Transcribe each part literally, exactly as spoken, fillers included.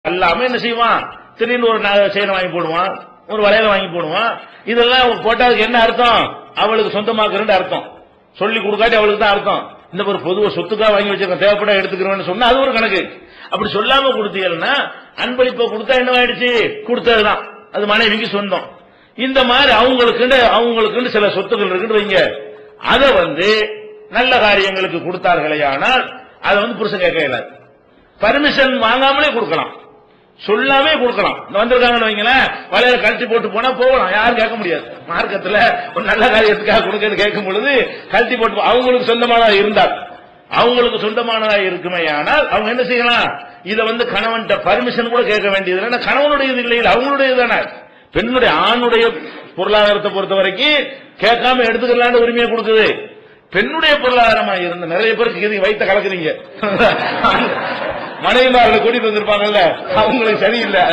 எல்லாமே என்ன செய்வான், திடீர்னு ஒரு செயினை வாங்கி போடுவான், ஒரு வளையல வாங்கி போடுவான். இதெல்லாம் போட்டதுக்கு என்ன அர்த்தம்? அவளுக்கு சொந்தமாக்குறேன்னு அர்த்தம். சொல்லி கொடுக்காட்டி அவளுக்கு தான் அர்த்தம். இந்த ஒரு பொதுவா சொத்துக்காக வாங்கி வச்சிருக்கேன், தேவைப்பட எடுத்துக்கிறோம்னு சொன்னா அது ஒரு கணக்கு. அப்படி சொல்லாம கொடுத்தீங்கன்னா அன்பளிப்பை கொடுத்தா என்ன ஆயிடுச்சு, கொடுத்ததுதான், அது மனைவிக்கு சொந்தம். இந்த மாதிரி அவங்களுக்கு அவங்களுக்கு சில சொத்துக்கள் இருக்குன்னு வைங்க, அதை வந்து நல்ல காரியங்களுக்கு கொடுத்தார்களே ஆனால் அதை வந்து புருஷன் கேட்க இயலாது. பர்மிஷன் வாங்காமலே கொடுக்கலாம், சொல்லாமே கொடுக்கலாம். வந்திருக்காங்கன்னு வைங்களேன், வலையில கழட்டி போட்டு போனா போகலாம், யாரும் கேட்க முடியாது. மார்க்கத்துல ஒரு நல்ல காரியத்துக்காக கொடுக்கறது கேட்கும் பொழுது கழட்டி போட்டு அவங்களுக்கு சொந்தமானதா இருந்தால் அவங்களுக்கு சொந்தமானதா இருக்குமே ஆனால் அவங்க என்ன செய்யலாம், இதை வந்து கணவன் பர்மிஷன் கூட கேட்க வேண்டியது. கணவனுடையது இல்லை, அவங்களுடைய தானே. பெண்ணுடைய ஆணுடைய பொருளாதாரத்தை பொறுத்த வரைக்கும் கேட்காம எடுத்துக்கலான்னு உரிமையை கொடுக்குது. பெண்ணுடைய பொருளாதாரமா இருந்த நிறைய பேருக்கு வைத்த கலக்குறீங்க, மனைவிமார்களை கூட்டிட்டு வந்திருப்பாங்கல்ல, அவங்களுக்கு சரியில்லை.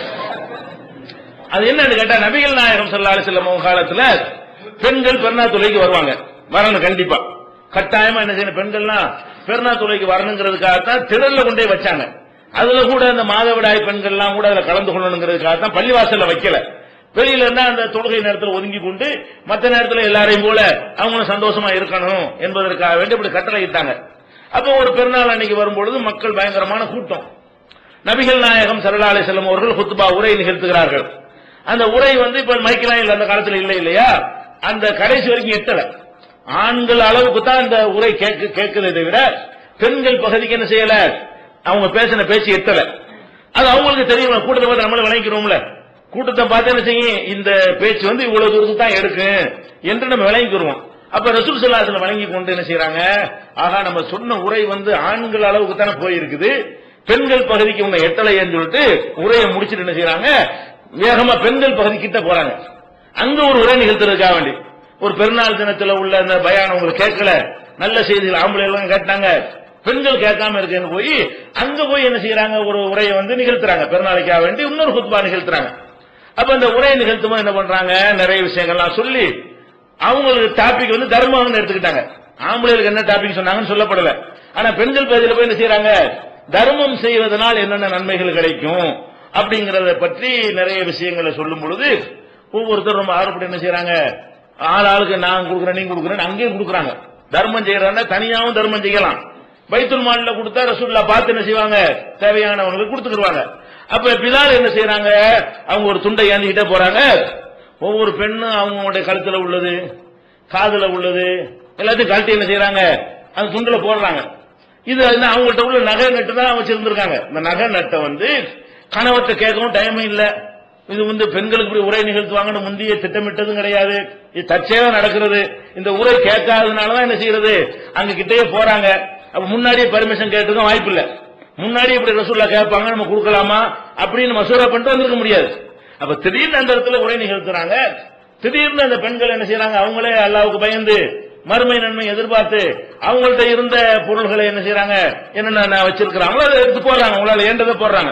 அது என்னன்னு கேட்டா, நபிகள் நாயகம் ஸல்லல்லாஹு அலைஹி வஸல்லம் காலத்துல பெண்கள் பெருநா தொழுகைக்கு வருவாங்க, வரணும் கண்டிப்பா கட்டாயமா. என்ன செய்யணும், பெண்கள்லாம் பெருநா தொழுகைக்கு வரணுங்கிறதுக்காகத்தான் திடல்ல கொண்டே வச்சாங்க. அதுல கூட அந்த மாதவிடாய் பெண்கள்லாம் கூட அதுல கலந்து கொள்ளணுங்கிறதுக்காகத்தான் பள்ளிவாசல்ல வைக்கல. வெளியில இருந்தா அந்த தொழுகை நேரத்தில் ஒதுங்கி கொண்டு மற்ற நேரத்தில் எல்லாரையும் போல அவங்களும் சந்தோஷமா இருக்கணும் என்பதற்காக வேண்டி இப்படி கட்டளை இட்டாங்க. அப்போ ஒரு பெருநாள் அன்னைக்கு வரும்பொழுது மக்கள் பயங்கரமான கூட்டம். நபிகள் நாயகம் ஸல்லல்லாஹு அலைஹி வஸல்லம் அவர்கள் குத்பா உரை நிகழ்த்துகிறார்கள். அந்த உரை வந்து இப்ப மைக்கெல்லாம் இல்ல, அந்த காலத்தில் இல்லை இல்லையா, அந்த கடைசி வரைக்கும் எட்டல. ஆண்கள் அளவுக்கு தான் இந்த உரை கேட்கறதை தவிர பெண்கள் பகுதிக்கு என்ன செய்யல, அவங்க பேசின பேச்சு எட்டல. அது அவங்களுக்கு தெரியும், கூட்டத்தை பார்த்து நம்மள விளங்கிக்கிறோம்ல, கூட்டத்தை பார்த்து என்ன செய்யும், இந்த பேச்சு வந்து இவ்வளவு தூரத்துக்கு தான் எடுக்கும் என்று நம்ம விளங்கிக்கிறோம். அப்ப ரசூல் ஸல்லல்லாஹு அலைஹி வஸல்லம் வழங்கி கொண்டு என்ன செய்யறாங்க, ஆகா நம்ம சொன்ன உரை வந்து ஆண்கள் அளவுக்கு தானே போயிருக்குது, பெண்கள் பகுதிக்கு உங்க எட்டலைன்னு சொல்லிட்டு உரையை முடிச்சுட்டு என்ன செய்யறாங்க, வேகமா பெண்கள் பகுதி கிட்ட போறாங்க. அங்க ஒரு உரை நிகழ்த்துறதுக்காக வேண்டி ஒரு பெருநாள் தினத்துல உள்ள அந்த பயான் உங்களுக்கு கேட்கல, நல்ல செய்திகள் ஆம்பளை எல்லாம் கேட்டாங்க, பெண்கள் கேட்காம இருக்குன்னு போய் அங்க போய் என்ன செய்யறாங்க, ஒரு உரையை வந்து நிகழ்த்துறாங்க, பெருநாளைக்காக வேண்டி இன்னொரு குத்பா நிகழ்த்துறாங்க. அப்ப அந்த உரையை நிகழ்த்தும் போது என்ன பண்றாங்க, நிறைய விஷயங்கள்லாம் சொல்லி அவங்களுக்கு டாபிக் வந்து தர்மம்னு எடுத்துக்கிட்டாங்க. ஆம்பளைகளுக்கு என்ன டாபிக் சொன்னாங்கன்னு சொல்லப்படல. ஆனா பெண்கள் பகுதியில் போய் என்ன செய்யறாங்க, தர்மம் செய்வதனால் என்னென்ன நன்மைகள் கிடைக்கும் அப்படிங்கறத பற்றி நிறைய விஷயங்களை சொல்லும் பொழுது ஒவ்வொருத்தரும் ரொம்ப ஆர்வப்பட்டு என்ன செய்யறாங்க, ஆள் ஆளுக்கு நான் கொடுக்குறேன் நீங்க கொடுக்குறேன் அங்கேயும் கொடுக்குறாங்க. தர்மம் செய்யறாங்க, தனியாவும் தர்மம் செய்யலாம். பைத்துல் மால்ல கொடுத்தா ரசூலுல்லாஹ் பார்த்து என்ன செய்வாங்க, தேவையானவங்களுக்கு கொடுத்துக்கிடுவாங்க. அப்ப பிலால் என்ன செய்யறாங்க, அவங்க ஒரு துண்டை ஏந்திக்கிட்டே போறாங்க. ஒவ்வொரு பெண்ணும் அவங்களுடைய கழுத்துல உள்ளது காதுல உள்ளது எல்லாத்தையும் கழட்டி என்ன செய்யறாங்க, அந்த துண்டுல போடுறாங்க. இது அவங்கள்ட்ட உள்ள நகை நட்டு தான் வச்சிருந்திருக்காங்க. இந்த நகை நட்டை வந்து கணவர்கிட்ட கேட்கவும் டைம் இல்ல. இது வந்து பெண்களுக்கு இப்படி உரை நிகழ்த்துவாங்கன்னு முந்தைய திட்டமிட்டதும் கிடையாது, இது தற்செயலா நடக்கிறது. இந்த உரை கேட்காததுனாலதான் என்ன செய்யறது, அங்க கிட்டே போறாங்க. அப்ப முன்னாடியே பர்மிஷன் கேட்டதும் வாய்ப்பு இல்ல. முன்னாடி இப்படி ரசூலுல்லாஹ் கேட்பாங்க, நம்ம கொடுக்கலாமா அப்படின்னு மசூரா பண்ணிட்டு வந்திருக்க முடியாது. அப்ப திடீர்னு அந்த இடத்துல உரை நிகழ்த்துறாங்க. திடீர்னு அந்த பெண்கள் என்ன செய்யறாங்க, அவங்களே அல்லாஹ்வுக்கு பயந்து மறுமை நன்மை எதிர்பார்த்து அவங்கள்ட்ட இருந்த பொருள்களை என்ன செய்யறாங்க, என்னென்ன வச்சிருக்கிறாங்களோ அதை எடுத்து போடுறாங்க, அவங்களால ஏண்டதை போடுறாங்க.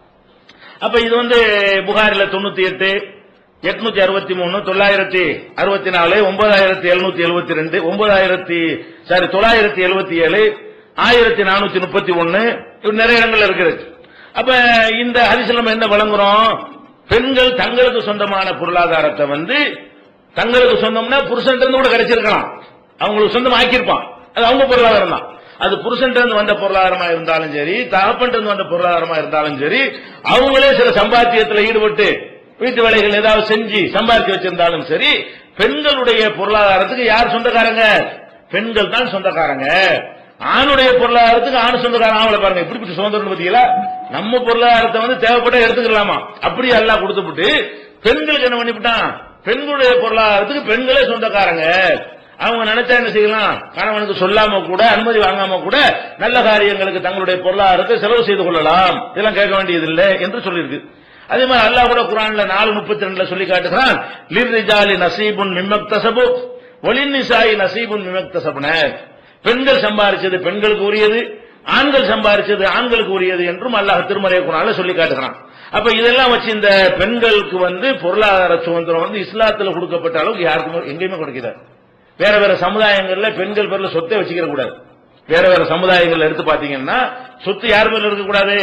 அப்ப இது வந்து புகாரில தொண்ணூத்தி எட்டு எட்நூத்தி அறுபத்தி மூணு தொள்ளாயிரத்தி அறுபத்தி நாலு ஒன்பதாயிரத்தி எழுநூத்தி எழுபத்தி ரெண்டு ஒன்பதாயிரத்தி சாரி தொள்ளாயிரத்தி எழுபத்தி ஏழு ஆயிரத்தி நானூத்தி முப்பத்தி ஒன்னு நிறைய இடங்கள் இருக்குது. அப்ப இந்த ஹதீஸ்ல நம்ம என்ன வழங்குறோம், பெண்கள் தங்களுக்கு சொந்தமான பொருளாதாரத்தை வந்து தங்களுக்கு சொந்தம்னா புருஷன் இருந்து கூட கிடைச்சிருக்கலாம், அவங்களுக்கு சொந்தம் ஆக்கியிருப்பான், அது அவங்க பொருளாதாரம் தான். அது புருஷன் இருந்து வந்த பொருளாதாரமா இருந்தாலும் சரி, தகப்பன் இருந்து வந்த பொருளாதாரமா இருந்தாலும் சரி, அவங்களே சில சம்பாத்தியத்தில் ஈடுபட்டு வீட்டு வேலைகள் ஏதாவது செஞ்சு சம்பாதிச்சு வச்சிருந்தாலும் சரி, பெண்களுடைய பொருளாதாரத்துக்கு யார் சொந்தக்காரங்க, பெண்கள் தான் சொந்தக்காரங்க. ஆணுடைய பொருளாதாரத்துக்கு ஆணு சொந்தக்காரன் ஆகல. பாருங்க இப்படி சுதந்திரம் பத்தியா, நம்ம பொருளாதாரத்தை வந்து தேவைப்பட்ட எடுத்துக்கலாமா, அப்படி எல்லாம் கொடுத்துட்டு பெண்களுக்கு என்ன பண்ணிவிட்டான், பெண்களுடைய பொருளாதாரத்துக்கு பெண்களே சொந்தக்காரங்க. அவங்க நினைச்சா என்ன செய்யலாம், கணவனுக்கு சொல்லாம கூட அனுமதி வாங்காம கூட நல்ல காரியங்களுக்கு தங்களுடைய பொருளாதாரத்தை செலவு செய்து கொள்ளலாம், இதெல்லாம் கேட்க வேண்டியதில்லை என்று சொல்லியிருக்கு. அதே மாதிரி அல்லாஹ் கூட குர்ஆன்ல நாலு முப்பத்தி ரெண்டுல சொல்லி காட்டுகிறான், லிர்ரிஜாலி நஸீபுன் மிம்மக்தஸபு வலின்னிசாஇ நஸீபுன் மிம்மக்தஸபுன. பெண்கள் சம்பாதிச்சது பெண்களுக்கு உரியது, ஆண்கள் சம்பாதிச்சது ஆண்களுக்கு உரியது என்றும் அல்லாஹ் திருமறை குர்ஆன்ல சொல்லி காட்டுகிறான். அப்ப இதெல்லாம் வச்சு இந்த பெண்களுக்கு வந்து பொருளாதார சுதந்திரம் வந்து இஸ்லாத்துல கொடுக்கப்பட்ட அளவுக்கு யாருக்கும் எங்கேயுமே கொடுக்கிறார். வேற வேற சமுதாயங்கள்ல பெண்கள் பேர்ல சொத்தை வச்சுக்கிற கூடாது. வேற வேற சமுதாயங்கள் எடுத்து பாத்தீங்கன்னா சொத்து யார் பேர்ல இருக்க கூடாது,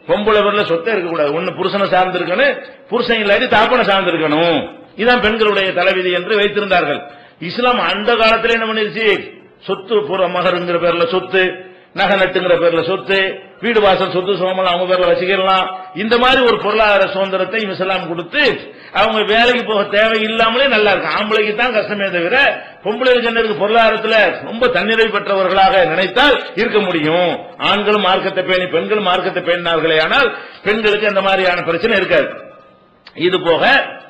பொம்பளை பேர்ல சொத்தை இருக்கக்கூடாது. ஒன்னு புருஷனை சார்ந்து இருக்கணும், புருஷன் இல்லாட்டி தாப்பனை சார்ந்து இருக்கணும். இதுதான் பெண்களுடைய தலைவிதி என்று வைத்திருந்தார்கள். இஸ்லாம் அந்த காலத்திலே என்ன பண்ணிருச்சு, சொத்து புற மகருங்கிற பேர்ல சொத்து, நகை நட்டுங்கிற பேர்ல சொத்து, வீடு வாசல் சொத்து சோமலாம் அவங்க பேர்ல வச்சுக்கலாம். இந்த மாதிரி ஒரு பொருளாதார சுதந்திரத்தை இஸ்லாம் கொடுத்து அவங்க வேலைக்கு போக தேவையில்லாமலே நல்லா இருக்கு. ஆம்பளைக்கு தான் கஷ்டமே தவிர பொம்பளைக்கு என்ன இருக்கு, பொருளாதாரத்துல ரொம்ப தன்னிறைவு பெற்றவர்களாக நினைத்தால் இருக்க முடியும். ஆண்களும் மார்க்கத்தை பேணி பெண்களும் மார்க்கத்தை பேணினார்களே ஆனால் பெண்களுக்கு அந்த மாதிரியான பிரச்சனை இருக்காது. இது போக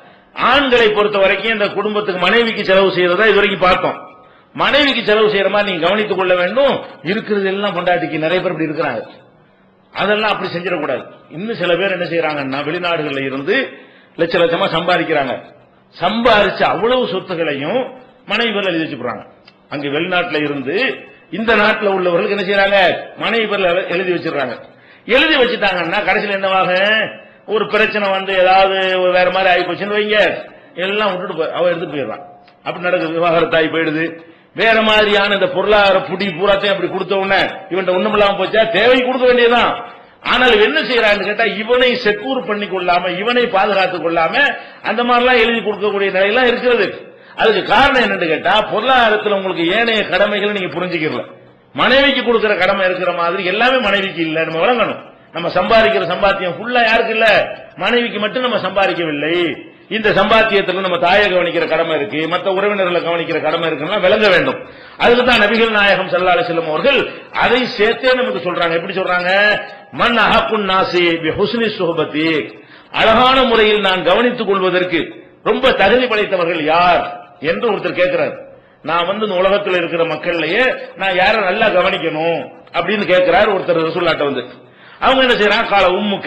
ஆண்களை பொறுத்த வரைக்கும் இந்த குடும்பத்துக்கு மனைவிக்கு செலவு செய்யறதா இது வரைக்கும் பார்த்தோம். மனைவிக்கு செலவு செய்யற மாதிரி நீங்க கவனித்துக் கொள்ள வேண்டும். இருக்கிறது எல்லாம் பொண்டாட்டிக்கு நிறைய பேர் இப்படி இருக்கிறாங்க. அதெல்லாம் அப்படி செஞ்சிடக்கூடாது. இன்னும் சில பேர் என்ன செய்யறாங்கன்னா வெளிநாடுகளில் இருந்து லட்ச லட்சமா சம்பாதிக்கிறாங்க. சம்பாதிச்ச அவ்வளவு சொத்துக்களையும் மனைவி பேர்ல எழுதி வச்சுக்கிறாங்க. அங்க வெளிநாட்டில் இருந்து இந்த நாட்டில் உள்ளவர்களுக்கு என்ன செய்யறாங்க, மனைவி பேர்ல எழுதி வச்சிருக்காங்க. எழுதி வச்சுட்டாங்கன்னா கடைசியில் என்னவாக, ஒரு பிரச்சனை வந்து ஏதாவது வேற மாதிரி ஆகி போச்சுன்னு வைங்க, எல்லாம் விட்டுட்டு அவ எடுத்துட்டு போயிடறான். அப்படி நடக்குது. விவாகரத்தாகி போயிடுது. வேற மாதிரியான இந்த பொருளாதார புடி பூராத்தையும் அப்படி கொடுத்த உடனே இவன் ஒண்ணும் இல்லாம போச்சா, தேவை கொடுக்க வேண்டியதுதான். ஆனால் என்ன செய்யறான்னு கேட்டா இவனை செக்யூர் பண்ணி கொள்ளாம இவனை பாதுகாத்துக் கொள்ளாம அந்த மாதிரிலாம் எழுதி கொடுக்கக்கூடிய நிலையெல்லாம் இருக்கிறது. அதுக்கு காரணம் என்னன்னு கேட்டா பொருளாதாரத்தில் உங்களுக்கு ஏனைய கடமைகளை நீங்க புரிஞ்சுக்கல. மனைவிக்கு கொடுக்கிற கடமை இருக்கிற மாதிரி எல்லாமே மனைவிக்கு இல்ல. நம்ம வழங்கணும். நம்ம சம்பாதிக்கிற சம்பாத்தியம் ஃபுல்லா யாருக்கு இல்ல, மனைவிக்கு மட்டும் நம்ம சம்பாதிக்கவில்லை. இந்த சம்பாத்தியத்தில் நம்ம தாயை கவனிக்கிற கடமை இருக்கு, மற்ற உறவினர்களை கவனிக்கிற கடமை இருக்குன்னா விளங்க வேண்டும். அதுக்கு தான் நபிகள் நாயகம் ஸல்லல்லாஹு அலைஹி வஸல்லம் அவர்கள் அதை சேர்த்தே நமக்கு சொல்றாங்க. எப்படி சொல்றாங்க, மன் அஹக்குன் நாஸி பிஹுஸ்னி சுஹபதி, அழகான முறையில் நான் கவனித்துக் கொள்வதற்கு ரொம்ப தகுதி படைத்தவர்கள் யார் என்று ஒருத்தர் கேட்கிறார். நான் வந்து இந்த உலகத்தில் இருக்கிற மக்கள்லயே நான் யாரை நல்லா கவனிக்கணும் அப்படின்னு கேட்கிறார் ஒருத்தர் ரசூலுல்லாஹ்ட்ட வந்து. அவங்க என்ன செய்யறாங்க, கால உம்முக்க,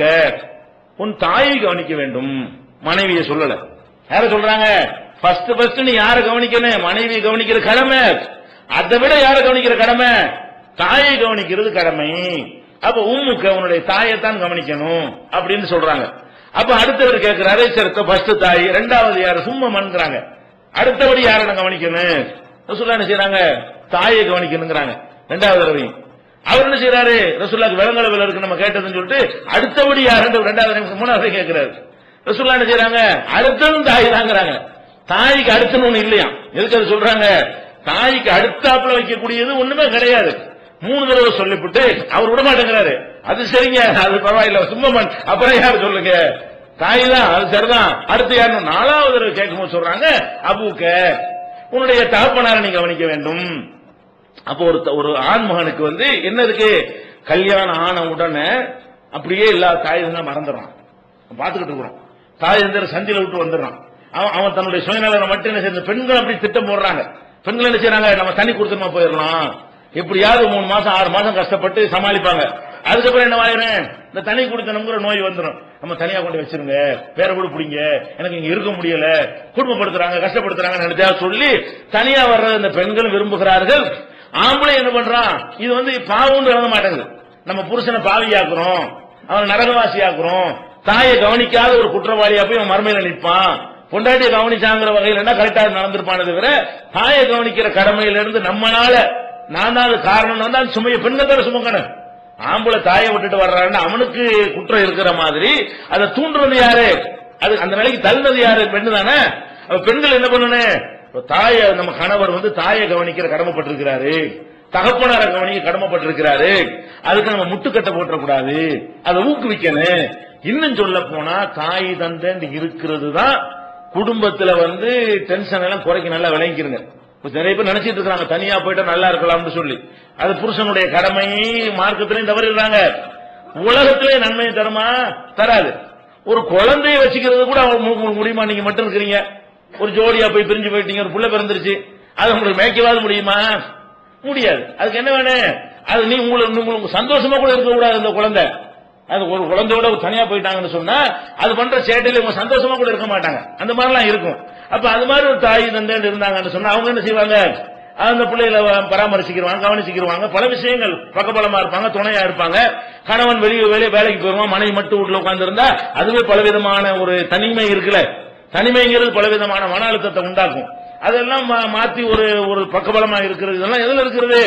உன் தாயை கவனிக்க வேண்டும். மனைவியை சொல்லல, யார சொல்றாங்க, ஃபர்ஸ்ட் ஃபர்ஸ்ட் நீ யாரை கவனிக்கணும், மனைவியை கவனிக்கிற கடமை. அதை விட யாரை கவனிக்கிற கடமை, தாயை கவனிக்கிறது கடமை. அப்ப உம்முக்க, உன்னுடைய தாயைத்தான் கவனிக்கணும் அப்படின்னு சொல்றாங்க. அப்ப அடுத்தவர் கேட்கிறாரு, சரி ஃபர்ஸ்ட் தாய், ரெண்டாவது யாரு, சும்மா மன்றாங்க. அடுத்தபடி யாரை கவனிக்கணும், ரசூலுல்லாஹ் என்ன செய்யறாங்க, தாயை கவனிக்கணுங்கிறாங்க ரெண்டாவது தடவையும். அவர் என்ன செய்யறாரு, ரசூலுல்லாஹ்க்கு விலங்களவில் இருக்கு நம்ம கேட்டதுன்னு சொல்லிட்டு அடுத்தபடி யாரு ரெண்டாவது மூணாவது கேட்கிறாரு. ரசூலுல்லாஹ் என்ன செய்யறாங்க, அடுத்ததும் தாய் தாங்கிறாங்க. தாய்க்கு அடுத்துன்னு ஒண்ணு இல்லையா. எதுக்கு அது சொல்றாங்க, தாய்க்கு அடுத்தாப்புல வைக்கக்கூடியது ஒண்ணுமே கிடையாது. மூணு தடவை சொல்லிவிட்டு அவர் விட மாட்டேங்கிறாரு. அது சரிங்க, அது பரவாயில்ல, சும்மன் அப்புறம் யாரு சொல்லுங்க, தாய் தான், அது சரிதான், அடுத்து யாரு நாலாவது தடவை கேட்கும்போது சொல்றாங்க, அபூக்க, உன்னுடைய தகப்பனாரை நீ கவனிக்க வேண்டும். அப்போ ஒரு ஒரு ஆண் மகனுக்கு வந்து என்ன இருக்கு, கல்யாணம் ஆன உடனே அப்படியே எல்லா தாயும் மறந்துடுறான். பாத்துக்கிட்டு இருக்கிறோம், தாய் வந்து சந்தில விட்டு வந்துடுறான். அவன் அவன் தன்னுடைய சுயநலம் மட்டும் என்ன செய்ய, பெண்கள் அப்படி திட்டம் போடுறாங்க. பெண்கள் என்ன செய்யறாங்க, நம்ம தனி கொடுத்துமா போயிடலாம், எப்படியாவது மூணு மாசம் ஆறு மாசம் கஷ்டப்பட்டு சமாளிப்பாங்க. அதுக்கப்புறம் என்ன ஆயிரும், இந்த தனி குடித்தனம்ங்கிற நோய் வந்துடும். நம்ம தனியா கொண்டு வச்சிருங்க, வேற கூட பிடிங்க, எனக்கு இங்க இருக்க முடியல, குடும்பப்படுத்துறாங்க, கஷ்டப்படுத்துறாங்க நினைச்சா சொல்லி தனியா வர்ற இந்த பெண்கள் விரும்புகிறார்கள். ஆம்பளை என்ன பண்றான், இது வந்து பாவம் எழுத மாட்டேங்குது. நம்ம புருஷனை பாவியாக்குறோம், அவனை நரகவாசியாக்குறோம், தாயை கவனிக்காத ஒரு குற்றவாளியா போய் அவன் மறுமையில நிற்பான். பொண்டாட்டியை கவனிச்சாங்கிற வகையில் என்ன கரெக்டா நடந்திருப்பானது தவிர தாயை கவனிக்கிற கடமையிலிருந்து நம்மளால நான் தான் காரணம் தான் சுமைய பெண்கள் சுமக்கணும். ஆம்பளை தாயை விட்டுட்டு வர்றான்னு அவனுக்கு குற்றம் இருக்கிற மாதிரி அதை தூண்டுறது யாரு, அது அந்த நிலைக்கு தள்ளுறது யாரு, பெண்ணு தானே. பெண்கள் என்ன பண்ணணும், தாய நம்ம கணவர் வந்து தாயை கவனிக்கிற கடமைப்பட்டிருக்கிறாரு, தகப்பனார கவனிக்க கடமைப்பட்டிருக்கிறாரு, அதுக்கு நம்ம முட்டுக்கட்டை போட்டக்கூடாது, அதை ஊக்குவிக்கணும். இன்னும் சொல்ல போனா தாய் தந்தை இருக்கிறது தான் குடும்பத்துல வந்து டென்ஷன் எல்லாம் குறைக்க நல்லா விளங்கிக்கிறங்க. நிறைய பேர் நினைச்சிட்டு இருக்காங்க தனியா போயிட்டா நல்லா இருக்கலாம்னு சொல்லி, அது புருஷனுடைய கடமை, மார்க்கத்திலையும் தவறிடுறாங்க. உலகத்திலே நன்மையை தருமா, தராது. ஒரு குழந்தைய வச்சுக்கிறது கூட அவங்க முடியுமா, நீங்க மட்டும் இருக்கிறீங்க, ஒரு ஜோடியா போய் பிரிஞ்சு போயிட்டீங்க, ஒரு புள்ள பிறந்துருச்சு, அது உங்களுக்கு மேய்க்கவாது முடியுமா, முடியாது. அதுக்கு என்ன வேணும், அது நீ உங்களுக்கு சந்தோஷமா கூட இருக்க கூடாது. அந்த குழந்தை அது ஒரு குழந்தையோட தனியா போயிட்டாங்கன்னு சொன்னா அது பண்ற சேட்டையில இவங்க சந்தோஷமா கூட இருக்க மாட்டாங்க, அந்த மாதிரிலாம் இருக்கும். அப்ப அது மாதிரி ஒரு தாய் தந்தை இருந்தாங்கன்னு சொன்னா அவங்க என்ன செய்வாங்க, அந்த பிள்ளைகளை பராமரிச்சுக்கிடுவாங்க, கவனிச்சுக்கிடுவாங்க, பல விஷயங்கள் பக்கபலமா இருப்பாங்க, துணையா இருப்பாங்க. கணவன் வெளியே வெளியே வேலைக்கு போயிருவான், மனைவி மட்டும் வீட்டுல உட்கார்ந்து இருந்தா அதுவே பலவிதமான ஒரு தனிமை இருக்குல்ல, தனிமைங்கிறது பலவிதமான மன அழுத்தத்தை உண்டாக்கும். அதெல்லாம் மாத்தி ஒரு ஒரு பக்கபலமா இருக்கிறது. இதெல்லாம் எதுல இருக்கிறது,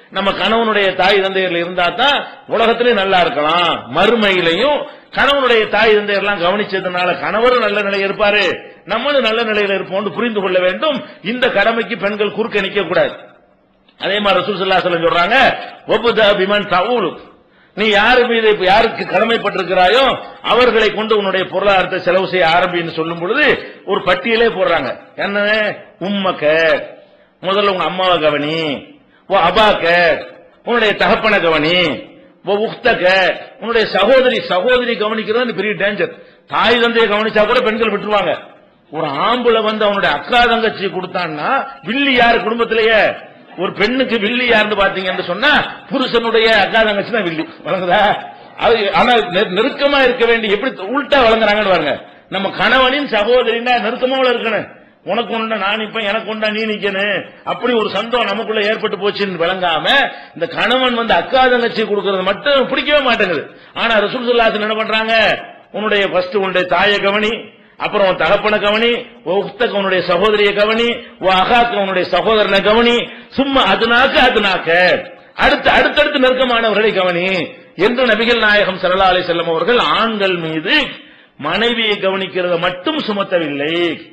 நம்ம கணவனுடைய தாய் தந்தையர்கள் இருந்தா தான் உலகத்திலே நல்லா இருக்கலாம், மறுமையிலையும் கணவனுடைய தாய் தந்தையெல்லாம் கவனிச்சதுனால கணவரும் நல்ல நிலையில் இருப்பாரு, நம்மளும் நல்ல நிலையில் இருப்போம் புரிந்து கொள்ள வேண்டும். இந்த கடமைக்கு பெண்கள் குறுக்க நிக்க கூடாது. அதே மாதிரி ரசூல் ஸல்லல்லாஹு அலைஹி வஸல்லம் சொல்றாங்க, வபுதா பிமன் தஊலு, நீ யாரு மீது யாருக்கு கடமைப்பட்டிருக்கிறாயோ அவர்களை கொண்டு உன்னுடைய பொருளாதாரத்தை செலவு செய்ய ஆரம்பின்னு சொல்லும் பொழுது ஒரு பட்டியலே போடுறாங்க. என்ன? உம்மக்க, முதல்ல உங்க அம்மாவை கவனி, ஓ அபாக்க, உன்னுடைய தகப்பன கவனி, ஓ உக்தக, உன்னுடைய சகோதரி சகோதரி கவனிக்கிறது பெரிய டேஞ்சர். தாய் தந்தையை கவனிச்சா கூட பெண்கள் விட்டுருவாங்க. ஒரு ஆம்புல வந்து அவனுடைய அக்கா தங்கச்சி கொடுத்தான்னா வில்லி யாரு குடும்பத்திலேயே? ஒரு பெண்ணுக்கு வில்லி யாருன்னு பாத்தீங்கன்னு சொன்னா புருஷனுடைய அக்கா தங்கச்சி தான் வில்லி. வழங்குதா? அது ஆனா நெருக்கமா இருக்க வேண்டிய எப்படி உள்டா வழங்குறாங்கன்னு பாருங்க. நம்ம கணவனின் சகோதரின்னா நெருக்கமா இருக்கணும். உனக்கு ஒன்றா நான் இப்ப எனக்கு ஒன்றா நீ நிக்கணும், அப்படி ஒரு சந்தோஷம் நமக்குள்ள ஏற்பட்டு போச்சுன்னு விளங்காம இந்த கணவன் வந்து அக்கா தங்கச்சி கொடுக்கறது மட்டும் பிடிக்கவே மாட்டேங்குது. ஆனா ரசூல் ஸல்லல்லாஹு அலைஹி வஸல்லம் என்ன பண்றாங்க? உன்னுடைய ஃபர்ஸ்ட் உன்னுடைய தாயை கவனி, அப்புறம் உன் தகப்பன கவனி, உக்தக உன்னுடைய சகோதரியை கவனி, அகாக்க உன்னுடைய சகோதரனை கவனி, சும்மா அதுனாக்க அதுனாக்க அடுத்து அடுத்தடுத்து நெருக்கமானவர்களை கவனி என்று நபிகள் நாயகம் ஸல்லல்லாஹு அலைஹி வஸல்லம் அவர்கள் ஆண்கள் மீது மனைவியை கவனிக்கிறத மட்டும் சுமத்தவில்லை,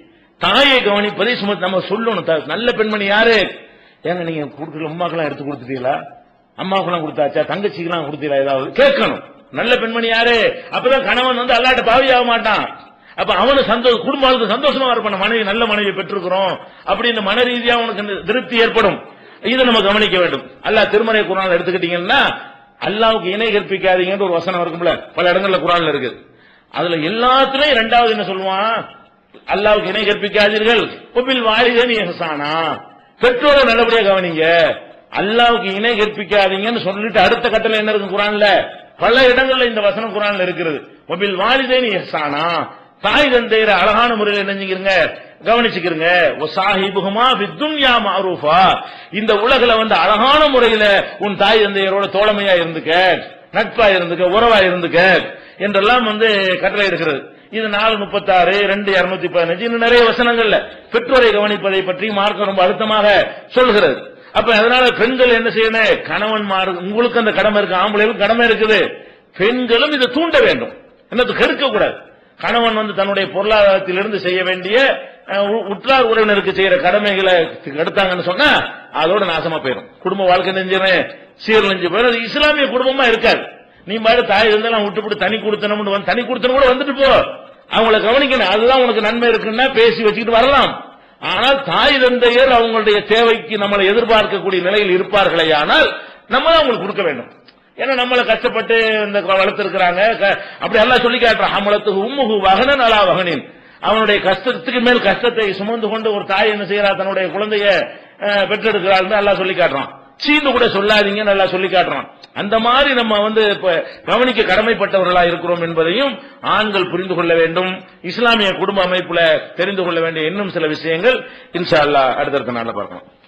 தாயை கவனிப்பதை சுமத்த நம்ம சொல்லணும். நல்ல பெண்மணி யாரு? ஏங்க நீங்க கொடுக்கல அம்மாக்கெல்லாம் எடுத்து கொடுத்துட்டீங்களா? அம்மாவுக்கெல்லாம் கொடுத்தாச்சா? தங்கச்சிக்கெல்லாம் கொடுத்தீங்களா? ஏதாவது கேட்கணும். நல்ல பெண்மணி யாரு? அப்பதான் கணவன் வந்து அல்லாட்ட பாவியாக மாட்டான். அப்ப அவனு சந்தோஷ குடும்பத்துக்கு சந்தோஷமா இருப்பான். மனைவி நல்ல மனைவி பெற்றிருக்கிறோம் அப்படின்னு மன ரீதியா உனக்கு திருப்தி ஏற்படும். இதை நம்ம கவனிக்க வேண்டும். அல்லாஹ் திருமறை குர்ஆன் எடுத்துக்கிட்டீங்கன்னா அல்லாஹ்வுக்கு இணை கற்பிக்காதீங்கன்னு ஒரு வசனம் இருக்கும்ல, பல இடங்கள்ல குர்ஆன்ல இருக்கு. அதுல எல்லாத்துலயும் இரண்டாவது என்ன சொல்லுவான்? அல்லாஹ்வுக்கு இணை கற்பிக்காதீர்கள், வபில் வாலிதைனி இஹ்சானா, பெற்றோரை நல்லபடியா கவனிங்க. அல்லாஹ்வுக்கு இணை கற்பிக்காதீங்கன்னு சொல்லிட்டு அடுத்த கட்டளை என்ன இருக்கு குர்ஆன்ல? பல இடங்கள்ல இந்த வசனம் குர்ஆன்ல இருக்கிறது. வபில் வாலிதைனி இஹ்சானா, தாய் தந்தையரை அழகான முறையில் என்னஞ்சுக்கிறங்க கவனிச்சுக்கிறங்க. வசாஹிபுஹுமா ஃபித்துன்யா மஅரூஃபா, இந்த உலகில வந்து அழகான முறையில உன் தாய் தந்தையரோட தோழமையா இருந்துக்க, நட்பா இருந்துக்க, உறவா இருந்துக்க என்றெல்லாம் வந்து கட்டளை இருக்கிறது. இது நாலு முப்பத்தாறு ரெண்டு இருநூத்தி பதினஞ்சு இன்னும் நிறைய வசனங்கள்ல பெற்றோரை கவனிப்பதை பற்றி மார்க்க ரொம்ப அழுத்தமாக சொல்கிறது. அப்ப அதனால பெண்கள் என்ன செய்யணும்? கணவன்மார் உங்களுக்கு அந்த கடமை இருக்கு, ஆம்பளைகளுக்கு கடமை இருக்குது. பெண்களும் இதை தூண்ட வேண்டும், என்னது கெடுக்க கூடாது. கணவன் வந்து தன்னுடைய பொருளாதாரத்திலிருந்து செய்ய வேண்டிய உற்றார் உறவினருக்கு செய்யற கடமைகளை எடுத்தாங்கன்னு சொன்னா அதோட நாசமா போயிடும். குடும்ப வாழ்க்கை நெஞ்சிரு சீரழிஞ்சு போயிடும். அது இஸ்லாமிய குடும்பமா இருக்காது. நீ மாதிரி தாய் இருந்தாலும் விட்டுப்பட்டு தனி கொடுத்தனும் தனி கொடுத்தனும் கூட வந்துட்டு போ, அவங்களை கவனிக்கணும். அதுதான் உனக்கு நன்மை இருக்குன்னா பேசி வச்சுக்கிட்டு வரலாம். ஆனால் தாய் தந்தையர் அவங்களுடைய தேவைக்கு நம்மளை எதிர்பார்க்கக்கூடிய நிலையில் இருப்பார்களே, ஆனால் நம்ம தான் அவங்களுக்கு கொடுக்க வேண்டும். ஏன்னா நம்மளை கஷ்டப்பட்டு இந்த வளர்த்திருக்கிறாங்க. அப்படி எல்லாம் சொல்லி காட்டுறான். அமலத்துக்கு உம்முகு வகனன் அலா வகனின், அவனுடைய கஷ்டத்துக்கு மேல் கஷ்டத்தை சுமந்து கொண்டு ஒரு தாய் என்ன செய்யறா? தன்னுடைய குழந்தைய பெற்றெடுக்கிறாள் எல்லாம் சொல்லி காட்டுறான். சீந்து கூட சொல்லாதீங்க நல்லா சொல்லி காட்டுறான். அந்த மாதிரி நம்ம வந்து கவனிக்க கடமைப்பட்டவர்களா இருக்கிறோம் என்பதையும் ஆண்கள் புரிந்து கொள்ள வேண்டும். இஸ்லாமிய குடும்ப அமைப்புல தெரிந்து கொள்ள வேண்டிய இன்னும் சில விஷயங்கள் இன்ஷா அல்லாஹ் அடுத்தடுத்த நாள்ல பார்க்கலாம்.